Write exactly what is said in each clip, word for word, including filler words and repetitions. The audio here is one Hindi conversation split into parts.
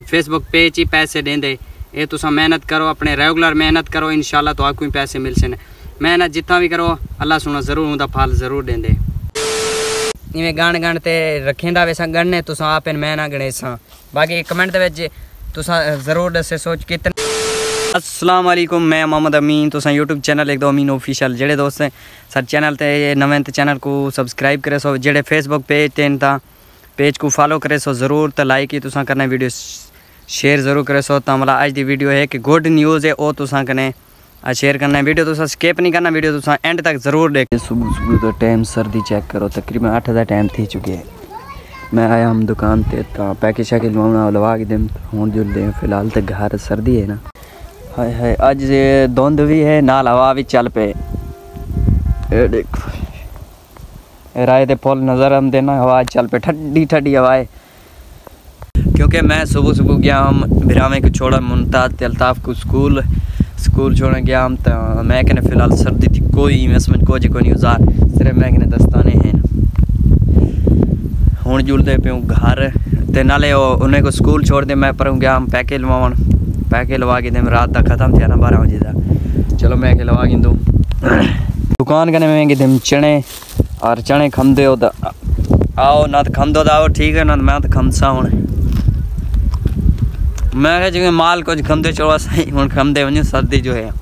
फेसबुक पेज ही पैसे देंदे। ये तुसा मेहनत करो, अपने रेगुलर मेहनत करो, इंशाल्लाह तो आपको ही पैसे मिल सन। मेहनत जितना भी करो अल्लाह सुना जरूर उनका फल जरूर देंदे। इवें गण गण ते रखेंदा वैसा गणने तुसा आप मैं ना गणेसा। बाकी कमेंट दे विच तुसा जरूर दसे सोच कितने। अस्सलाम वालेकुम, मैं मोहम्मद अमीन, तुसा यूट्यूब चैनल एक दो अमीन ऑफिशियल। जेड़े दोस्त सर चैनल ते नवें ते चैनल को सब्सक्राइब करे सो, जेड़े फेसबुक पेज ते ता पेज को फॉलो करे सो जरूर, तो लाइक ही तुसा करना, वीडियो शेयर जरूर करे सो। तो मतलब अज दी वीडियो है कि गुड न्यूज़ है वो तुसा कने शेयर करना है। वीडियो तुसा स्किप नहीं करना, वीडियो तुसा एंड तक जरूर देख। सुबह सुबह का टाइम सर्दी चेक करो, तकरीबन आठ का टाइम थी चुके है। मैं आया हम दुकान पे तो पैकेज शैकेज लवाना लवा के दिन हूँ जुलते फिलहाल तो घर सर्दी है ना। हाय हाय अज धुंध भी है नाल हवा भी चल पे। राय दे पुल नज़र आते ना, हवा चल पे ठंडी ठंडी हवाएं। क्योंकि मैं सुबह सुबह गया हम बिरामे को छोड़ा मुमताज़ अल्ताफ़ को स्कूल स्कूल छोड़ने गया हम। तो मैं कहने फ़िलहाल सर्दी थी कोई मैं समझ कोई कोई नहीं उजार, सिर्फ मैं कहने दस्ताने हैं हूँ जुलते पे घर ते नाले उन्हें को स्कूल छोड़ दे। मैं पर गया हम पैके लवावन, पैके लवा के दे रात तक ख़त्म थे ना बारह बजे का। चलो मैं के लवा के दूँ दुकान कने में दम चने और चने खमदे हो तो आओ ना तो खमदो तो आओ ठीक है ना, मैं तो खमसा हूँ। मैं जिमें माल कुछ खमदे चलो सही हूँ खमदे वजह सर्दी जो है।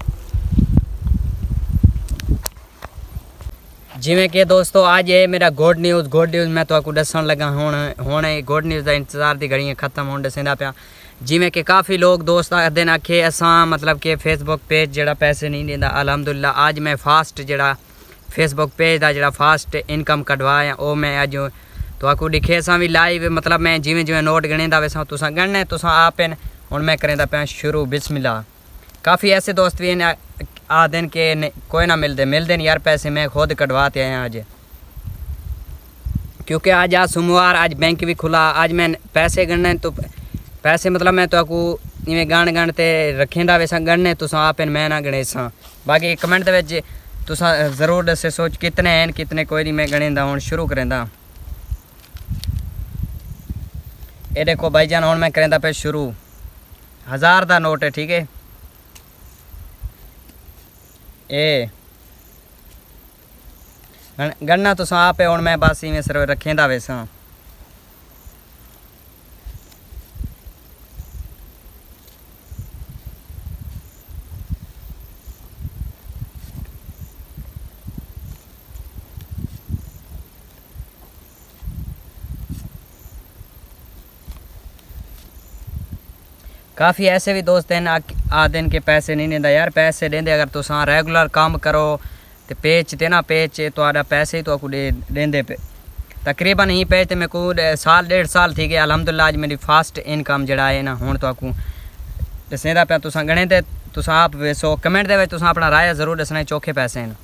जिमें कि दोस्तों आज ये मेरा गुड न्यूज़ गुड न्यूज़ मैं तो आपको दसन लगा हूँ हूँ गुड न्यूज़ का इंतजार की घड़ियाँ खत्म होने दसेंदा पाया। जिमें कि काफ़ी लोग दोस्त दिन आखे असा मतलब कि फेसबुक पेज जरा पैसे नहीं देता। अलहमदुलिल्लाह आज मैं फास्ट जरा फेसबुक पेज का जरा फास्ट इनकम कटवाया वो मैं अज तो आपको दिखे असा भी लाइव मतलब मैं जिमें जिमें नोट गणेंदा वैसा तुसा गणने तुसा आप हूँ मैं करेंदा पाया शुरू बिस्मिल्लाह। काफ़ी ऐसे दोस्त भी हैं आ दिन के कोई ना मिलते मिलते यार पैसे मैं खुद कटवाते आया आज, क्योंकि आज आज सोमवार आज बैंक भी खुला। आज मैं पैसे गणने तो पैसे मतलब मैं तो आपको इवें गण गण ते रखेंदा वैसा गणने तुसा आप मैं ना गणेसा। बाकी कमेंट दे विच तुसा जरूर दसे सोच कितने हैं कितने कोई नहीं मैं गणेंदा। हूँ शुरू करेंदा ये देखो भाईजान हूँ मैं करेंदा पे शुरू। हज़ार का नोट है ठीक है। ए गणना तुसा आप हूँ मैं बस इवें सिर्फ रखेंदा वैसा। काफ़ी ऐसे भी दोस्त हैं आ दिन के पैसे नहीं देंदा यार, पैसे देंदे अगर तुसा रेगुलर काम करो तो पेज ते ना पेज तो पैसे ही तो आपको दे देंदे पे तकरीबन ही पेज ते मैं को साल डेढ़ साल थी गया। अलहमदुलिल्लाह आज मेरी फास्ट इनकम जड़ा है ना हूँ तो आपको दसेंदा पे तुसा गणे ते तुसा आप वेसो कमेंट दे तुसा अपना राय जरूर दसना चौखे पैसे हैं।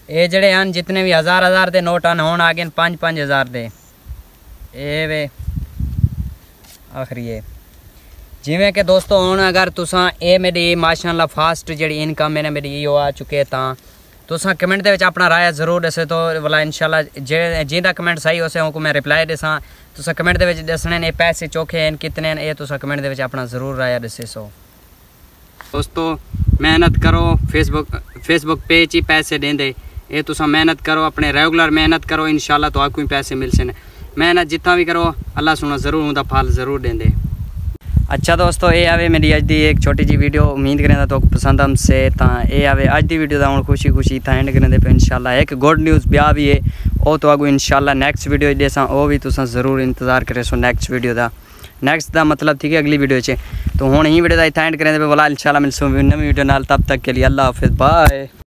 ये जड़े हैं जितने भी हज़ार हज़ार के नोट हैं होने आ गए पाँच पाँच हज़ार के ये वे आखिरी है जिमें कि दोस्तों हूँ अगर तुसा ये मेरी माशाअल्लाह फास्ट जी इनकम मैंने मेरी यो आ चुके तां तुसा कमेंट दे विच अपना राय जरूर दसे तो वाला इंशाल्लाह जे जिंदा कमेंट सही होसे उनको मैं रिप्लाई दसा तुसा कमेंट दे विच दसने ने पैसे चोखे हैं कितने हैं ये तुसा कमेंट दे विच अपना जरूर राय दसे सो दोस्तों मेहनत करो फेसबुक फेसबुक पेज ही पैसे देंदे ये तुसा मेहनत करो अपने रेगुलर मेहनत करो इंशाल्लाह तो आपको पैसे मिल सने मेहनत जितना भी करो अल्लाह सुना जरूर उनका फल जरूर देंदे। अच्छा दोस्तों ये आवे मेरी अज की एक छोटी जी वीडियो उम्मीद करें तो पसंद हमसे तो ये आवे अज की वीडियो का हूँ खुशी खुशी इतना एंड करें पे इंशाल्लाह एक गुड न्यूज़ ब्याह भी है वो तो आगू इंशाल्लाह नेक्स्ट वीडियो देसा वो भी तुम जरूर इंतजार करे सो नेक्स्ट वीडियो का नेक्स्ट का मतलब ठीक है अगली वीडियो च तो हूँ ही वीडियो का इतना एंड करें पे बोला इंशाल्लाह मिलसूँ नवी वीडियो नाल तब तक के लिए अल्लाह हाफिज़ बाय।